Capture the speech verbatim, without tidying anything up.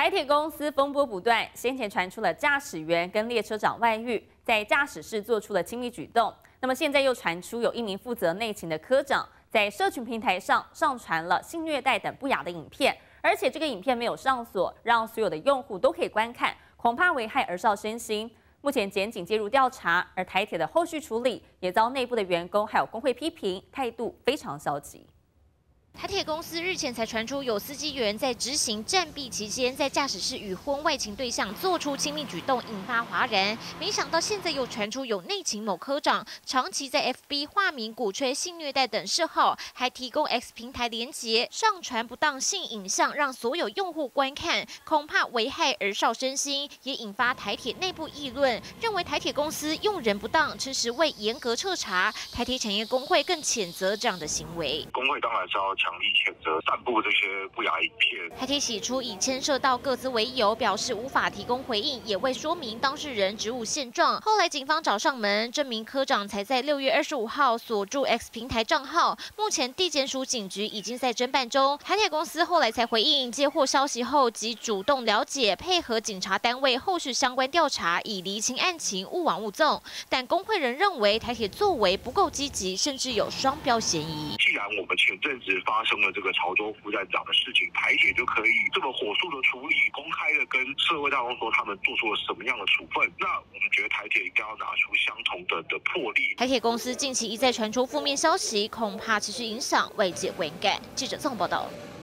台铁公司风波不断，先前传出了驾驶员跟列车长外遇，在驾驶室做出了亲密举动。那么现在又传出有一名负责内勤的科长，在社群平台上上传了性虐待等不雅的影片，而且这个影片没有上锁，让所有的用户都可以观看，恐怕危害儿少身心。目前检警介入调查，而台铁的后续处理也遭内部的员工还有工会批评，态度非常消极。 台铁公司日前才传出有司机员在执行暂避期间，在驾驶室与婚外情对象做出亲密举动，引发哗然。没想到现在又传出有内勤某科长长期在 F B 化名鼓吹性虐待等嗜好，还提供 X 平台连结上传不当性影像，让所有用户观看，恐怕危害儿少身心，也引发台铁内部议论，认为台铁公司用人不当，迟迟未严格彻查。台铁产业工会更谴责这样的行为。 工会当然是要 强力谴责散布这些不雅影片。 台铁起初以牵涉到个资为由，表示无法提供回应，也未说明当事人职务现状。后来警方找上门，这名科长才在六月二十五号锁住 X 平台账号。目前地检署警局已经在侦办中。台铁公司后来才回应，接获消息后即主动了解，配合警察单位后续相关调查，以厘清案情，勿枉勿纵。但工会仍认为台铁作为不够积极，甚至有双标嫌疑。 既然我们前阵子发生了 这个潮州副站长的事情，台铁就可以这么火速的处理，公开的跟社会大众说他们做出了什么样的处分。那我们觉得台铁应该要拿出相同的的魄力。 台铁公司近期一再传出负面消息，恐怕持续影响外界观感。记者综合报道。